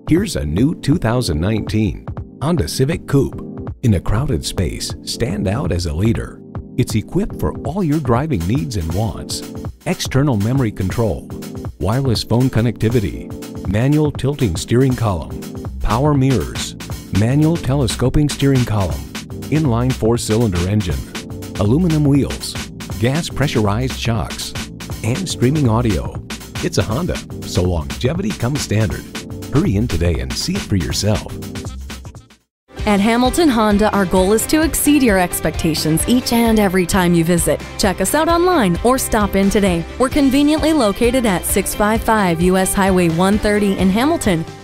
Here's a new 2019 Honda Civic Coupe. In a crowded space, stand out as a leader. It's equipped for all your driving needs and wants. External memory control, wireless phone connectivity, manual tilting steering column, power mirrors, manual telescoping steering column, inline 4-cylinder engine, aluminum wheels, gas pressurized shocks, and streaming audio. It's a Honda, so longevity comes standard. Hurry in today and see it for yourself. At Hamilton Honda, our goal is to exceed your expectations each and every time you visit. Check us out online or stop in today. We're conveniently located at 655 US Highway 130 in Hamilton